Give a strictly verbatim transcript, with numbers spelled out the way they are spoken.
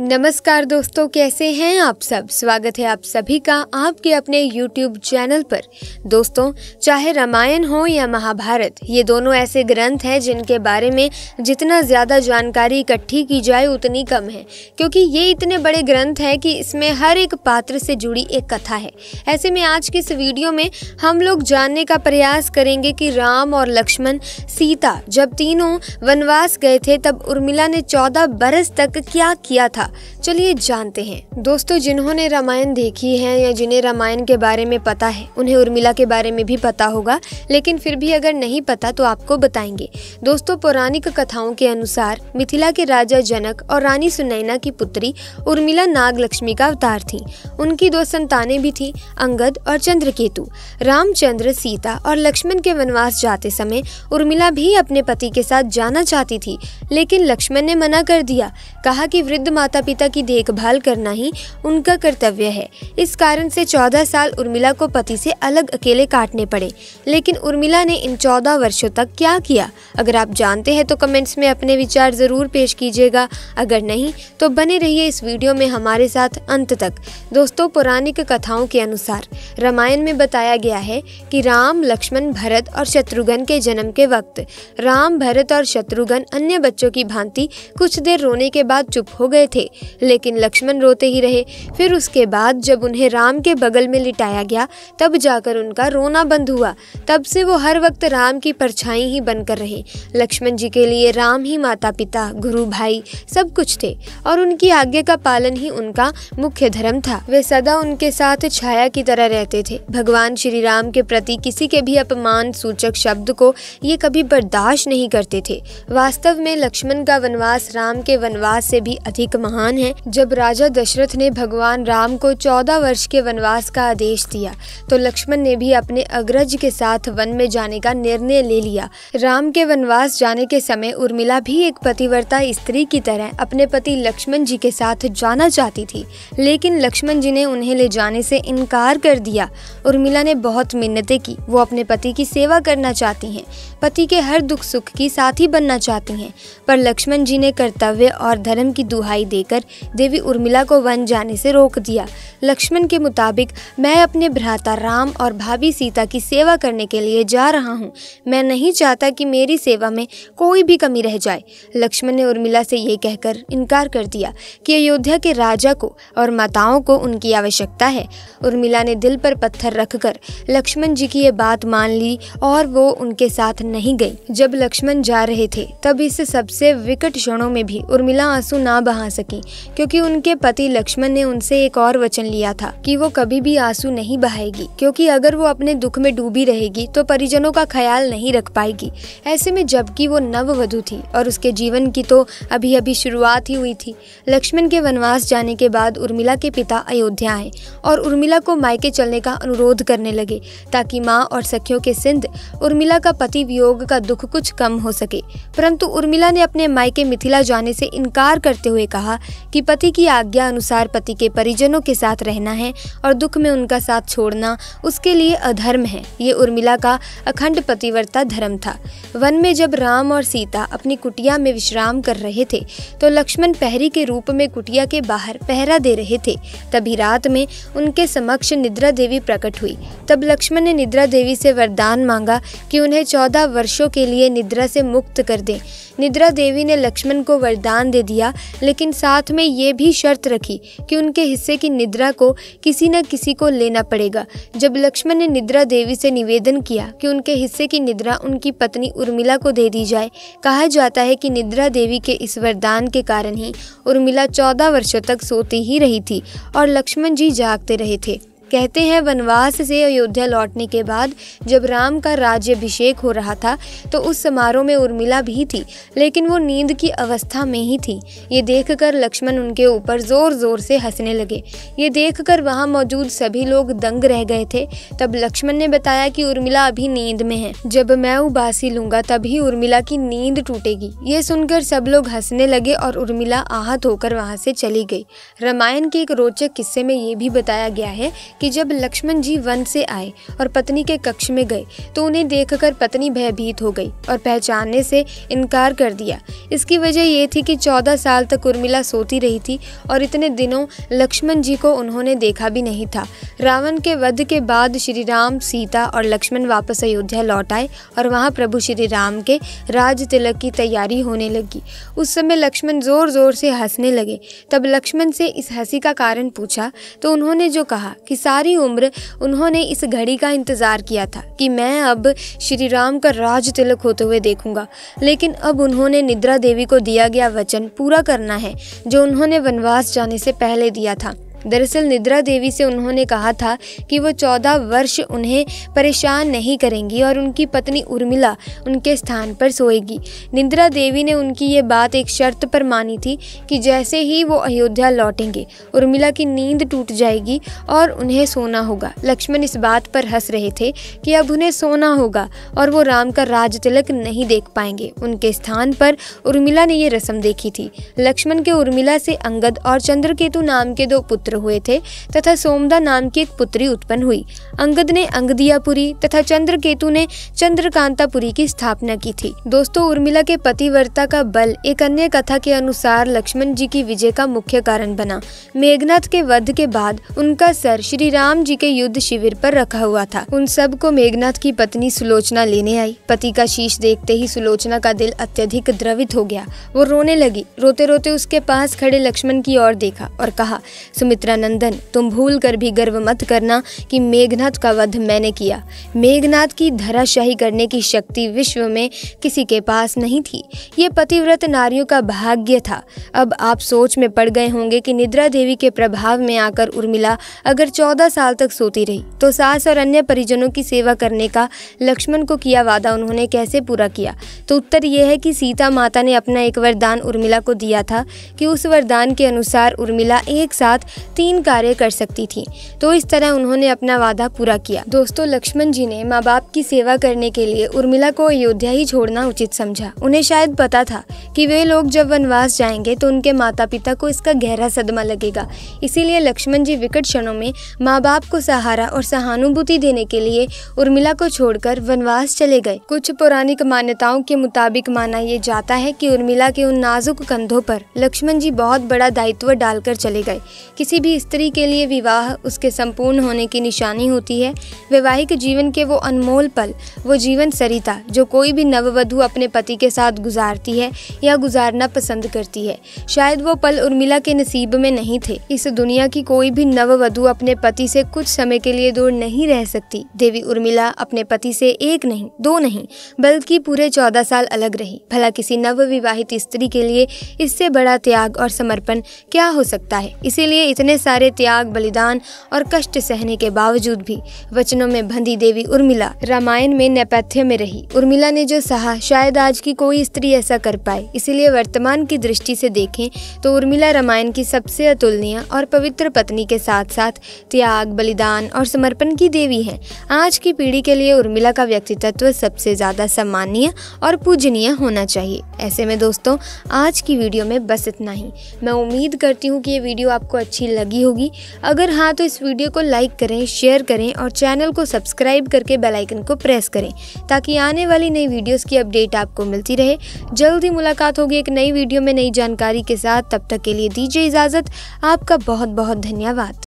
नमस्कार दोस्तों, कैसे हैं आप सब। स्वागत है आप सभी का आपके अपने यूट्यूब चैनल पर। दोस्तों, चाहे रामायण हो या महाभारत, ये दोनों ऐसे ग्रंथ हैं जिनके बारे में जितना ज़्यादा जानकारी इकट्ठी की जाए उतनी कम है, क्योंकि ये इतने बड़े ग्रंथ हैं कि इसमें हर एक पात्र से जुड़ी एक कथा है। ऐसे में आज की इस वीडियो में हम लोग जानने का प्रयास करेंगे कि राम और लक्ष्मण, सीता जब तीनों वनवास गए थे तब उर्मिला ने चौदह बरस तक क्या किया था। चलिए जानते हैं। दोस्तों, जिन्होंने रामायण देखी है या जिन्हें रामायण के बारे में पता है उन्हें उर्मिला के बारे में भी पता होगा, लेकिन फिर भी अगर नहीं पता तो आपको बताएंगे। दोस्तों, पौराणिक कथाओं के अनुसार मिथिला के राजा जनक और रानी सुनैना की पुत्री उर्मिला नागलक्ष्मी का अवतार थी। उनकी दो संतानें भी थी, अंगद और चंद्रकेतु। रामचंद्र, सीता और लक्ष्मण के वनवास जाते समय उर्मिला भी अपने पति के साथ जाना चाहती थी, लेकिन लक्ष्मण ने मना कर दिया। कहा कि वृद्ध माता पिता की देखभाल करना ही उनका कर्तव्य है। इस कारण से चौदह साल उर्मिला को पति से अलग अकेले काटने पड़े। लेकिन उर्मिला ने इन चौदह वर्षों तक क्या किया? अगर आप जानते हैं तो कमेंट्स में अपने विचार जरूर पेश कीजिएगा। अगर नहीं तो बने रहिए इस वीडियो में हमारे साथ अंत तक। दोस्तों, पौराणिक कथाओं के अनुसार रामायण में बताया गया है कि राम, लक्ष्मण, भरत और शत्रुघ्न के जन्म के वक्त राम, भरत और शत्रुघ्न अन्य बच्चों की भांति कुछ देर रोने के बाद चुप हो गए थे, लेकिन लक्ष्मण रोते ही रहे। फिर उसके बाद जब उन्हें राम के बगल में लिटाया गया तब जाकर उनका रोना बंद हुआ। तब से वो हर वक्त राम की परछाई ही बनकर रहे। लक्ष्मण जी के लिए राम ही माता पिता, गुरु, भाई सब कुछ थे और उनकी आज्ञा का पालन ही उनका मुख्य धर्म था। वे सदा उनके साथ छाया की तरह रहते थे। भगवान श्री राम के प्रति किसी के भी अपमान सूचक शब्द को ये कभी बर्दाश्त नहीं करते थे। वास्तव में लक्ष्मण का वनवास राम के वनवास से भी अधिक महान है। जब राजा दशरथ ने भगवान राम को चौदह वर्ष के वनवास का आदेश दिया तो लक्ष्मण ने भी अपने अग्रज के साथ वन में जाने का निर्णय ले लिया। राम के वनवास जाने के समय उर्मिला भी एक पतिव्रता स्त्री की तरह अपने पति लक्ष्मण जी के साथ जाना चाहती थी, लेकिन लक्ष्मण जी ने उन्हें ले जाने से इनकार कर दिया। उर्मिला ने बहुत मिन्नतें की। वो अपने पति की सेवा करना चाहती हैं, पति के हर दुख सुख की साथी बनना चाहती हैं, पर लक्ष्मण जी ने कर्तव्य और धर्म की दुहाई देकर देवी उर्मिला को वन जाने से रोक दिया। लक्ष्मण के मुताबिक, मैं अपने भ्राता राम और भाभी सीता की सेवा करने के लिए जा रहा हूँ। मैं नहीं चाहता कि मेरी सेवा में कोई भी कमी रह जाए। लक्ष्मण ने उर्मिला से ये कहकर इनकार कर दिया कि अयोध्या के राजा को और माताओं को उनकी आवश्यकता है। उर्मिला ने दिल पर पत्थर रखकर लक्ष्मण जी की ये बात मान ली और वो उनके साथ नहीं गई। जब लक्ष्मण जा रहे थे तब इस सबसे विकट क्षणों में भी उर्मिला आंसू ना बहा सकी, क्योंकि उनके पति लक्ष्मण ने उनसे एक और वचन लिया था कि वो कभी भी आंसू नहीं बहाएगी, क्योंकि अगर वो अपने दुख में डूबी रहेगी तो परिजनों का ख्याल नहीं रख पाएगी। ऐसे में जबकि वो नववधू थी और उसके जीवन की तो अभी अभी शुरुआत ही हुई थी। लक्ष्मण के वनवास जाने के बाद उर्मिला के पिता अयोध्या आए और उर्मिला को मायके चलने का अनुरोध करने लगे ताकि माँ और सखियों के सिंध उर्मिला का पति वियोग का दुख कुछ कम हो सके। परंतु उर्मिला ने अपने मायके मिथिला जाने से इनकार करते हुए कहा कि पति की आज्ञा अनुसार पति के परिजनों के साथ रहना है और दुख में उनका साथ छोड़ना उसके लिए अधर्म है। ये उर्मिला का अखंड पतिव्रता धर्म था। वन में जब राम और सीता अपनी कुटिया में विश्राम कर रहे थे तो लक्ष्मण पहरी के रूप में कुटिया के बाहर पहरा दे रहे थे। तभी रात में उनके समक्ष निद्रा देवी प्रकट हुई। तब लक्ष्मण ने निद्रा देवी से वरदान मांगा कि उन्हें चौदह वर्षों के लिए निद्रा से मुक्त कर दें। निद्रा देवी ने लक्ष्मण को वरदान दे दिया, लेकिन साथ में ये भी शर्त रखी कि उनके हिस्से की निद्रा को किसी न किसी को लेना पड़ेगा। जब लक्ष्मण ने निद्रा देवी से निवेदन किया कि उनके हिस्से की निद्रा उनकी पत्नी उर्मिला को दे दी जाए, कहा जाता है कि निद्रा देवी के इस वरदान के कारण ही उर्मिला चौदह वर्षों तक सोती ही रही थी और लक्ष्मण जी जागते रहे थे। कहते हैं वनवास से अयोध्या लौटने के बाद जब राम का राज्याभिषेक हो रहा था तो उस समारोह में उर्मिला भी थी, लेकिन वो नींद की अवस्था में ही थी। ये देखकर लक्ष्मण उनके ऊपर जोर जोर से हंसने लगे। ये देखकर वहाँ मौजूद सभी लोग दंग रह गए थे। तब लक्ष्मण ने बताया कि उर्मिला अभी नींद में है, जब मैं उबासी लूंगा तभी उर्मिला की नींद टूटेगी। ये सुनकर सब लोग हंसने लगे और उर्मिला आहत होकर वहाँ से चली गई। रामायण के एक रोचक किस्से में ये भी बताया गया है कि जब लक्ष्मण जी वन से आए और पत्नी के कक्ष में गए तो उन्हें देखकर पत्नी भयभीत हो गई और पहचानने से इनकार कर दिया। इसकी वजह ये थी कि चौदह साल तक उर्मिला सोती रही थी और इतने दिनों लक्ष्मण जी को उन्होंने देखा भी नहीं था। रावण के वध के बाद श्री राम, सीता और लक्ष्मण वापस अयोध्या लौट आए और वहाँ प्रभु श्री राम के राज तिलक की तैयारी होने लगी। उस समय लक्ष्मण जोर जोर से हंसने लगे। तब लक्ष्मण से इस हंसी का कारण पूछा तो उन्होंने जो कहा कि सारी उम्र उन्होंने इस घड़ी का इंतजार किया था कि मैं अब श्री राम का राज तिलक होते हुए देखूंगा, लेकिन अब उन्होंने निद्रा देवी को दिया गया वचन पूरा करना है जो उन्होंने वनवास जाने से पहले दिया था। दरअसल निद्रा देवी से उन्होंने कहा था कि वो चौदह वर्ष उन्हें परेशान नहीं करेंगी और उनकी पत्नी उर्मिला उनके स्थान पर सोएगी। निद्रा देवी ने उनकी ये बात एक शर्त पर मानी थी कि जैसे ही वो अयोध्या लौटेंगे उर्मिला की नींद टूट जाएगी और उन्हें सोना होगा। लक्ष्मण इस बात पर हंस रहे थे कि अब उन्हें सोना होगा और वो राम का राज तिलक नहीं देख पाएंगे। उनके स्थान पर उर्मिला ने ये रस्म देखी थी। लक्ष्मण के उर्मिला से अंगद और चंद्रकेतु नाम के दो पुत्र हुए थे तथा सोमदा नाम की एक पुत्री उत्पन्न हुई। अंगद ने अंगदियापुरी तथा चंद्रकेतु ने चंद्रकांतापुरी की स्थापना की थी। दोस्तों, उर्मिला के पतिव्रता का बल एक अन्य कथा के अनुसार लक्ष्मण जी की विजय का मुख्य कारण बना। मेघनाथ के वध के बाद उनका सर श्री राम जी के युद्ध शिविर पर रखा हुआ था। उन सब को मेघनाथ की पत्नी सुलोचना लेने आई। पति का शीश देखते ही सुलोचना का दिल अत्यधिक द्रवित हो गया। वो रोने लगी। रोते रोते उसके पास खड़े लक्ष्मण की ओर देखा और कहा, सुमित्रा नंदन, तुम भूल कर भी गर्व मत करना कि मेघनाथ का वध मैंने किया। मेघनाथ की धराशाही करने की शक्ति विश्व में किसी के पास नहीं थी। ये पतिव्रत नारियों का भाग्य था। अब आप सोच में पड़ गए होंगे कि निद्रा देवी के प्रभाव में आकर उर्मिला अगर चौदह साल तक सोती रही तो सास और अन्य परिजनों की सेवा करने का लक्ष्मण को किया वादा उन्होंने कैसे पूरा किया। तो उत्तर यह है कि सीता माता ने अपना एक वरदान उर्मिला को दिया था कि उस वरदान के अनुसार उर्मिला एक साथ तीन कार्य कर सकती थी। तो इस तरह उन्होंने अपना वादा पूरा किया। दोस्तों, लक्ष्मण जी ने माँ बाप की सेवा करने के लिए उर्मिला को अयोध्या ही छोड़ना उचित समझा। उन्हें शायद पता था कि वे लोग जब वनवास जाएंगे तो उनके माता पिता को इसका गहरा सदमा लगेगा। इसीलिए लक्ष्मण जी विकट क्षणों में माँ बाप को सहारा और सहानुभूति देने के लिए उर्मिला को छोड़कर वनवास चले गए। कुछ पौराणिक मान्यताओं के मुताबिक माना यह जाता है कि उर्मिला के उन नाजुक कंधों पर लक्ष्मण जी बहुत बड़ा दायित्व डालकर चले गए। किसी भी स्त्री के लिए विवाह उसके संपूर्ण होने की निशानी होती है। वैवाहिक जीवन के वो अनमोल पल, वो जीवन सरिता जो कोई भी नववधु अपने पति के साथ गुजारती है या गुजारना पसंद करती है, शायद वो पल उर्मिला के नसीब में नहीं थे। इस दुनिया की कोई भी नववधु अपने पति से कुछ समय के लिए दूर नहीं रह सकती। देवी उर्मिला अपने पति से एक नहीं, दो नहीं, बल्कि पूरे चौदह साल अलग रही। भला किसी नवविवाहित स्त्री के लिए इससे बड़ा त्याग और समर्पण क्या हो सकता है। इसीलिए इतने सारे त्याग, बलिदान और कष्ट सहने के बावजूद भी वचनों में बंधी देवी उर्मिला रामायण में नेपथ्य में रही। उर्मिला ने जो सहा शायद आज की कोई स्त्री ऐसा कर पाए। इसीलिए वर्तमान की दृष्टि से देखें तो उर्मिला रामायण की सबसे अतुलनीय और पवित्र पत्नी के साथ साथ त्याग, बलिदान और समर्पण की देवी है। आज की पीढ़ी के लिए उर्मिला का व्यक्तित्व सबसे ज्यादा सम्माननीय और पूजनीय होना चाहिए। ऐसे में दोस्तों, आज की वीडियो में बस इतना ही। मैं उम्मीद करती हूँ कि ये वीडियो आपको अच्छी लगी होगी। अगर हाँ तो इस वीडियो को लाइक करें, शेयर करें और चैनल को सब्सक्राइब करके बेल आइकन को प्रेस करें ताकि आने वाली नई वीडियोस की अपडेट आपको मिलती रहे। जल्द ही मुलाकात होगी एक नई वीडियो में नई जानकारी के साथ। तब तक के लिए दीजिए इजाजत। आपका बहुत बहुत धन्यवाद।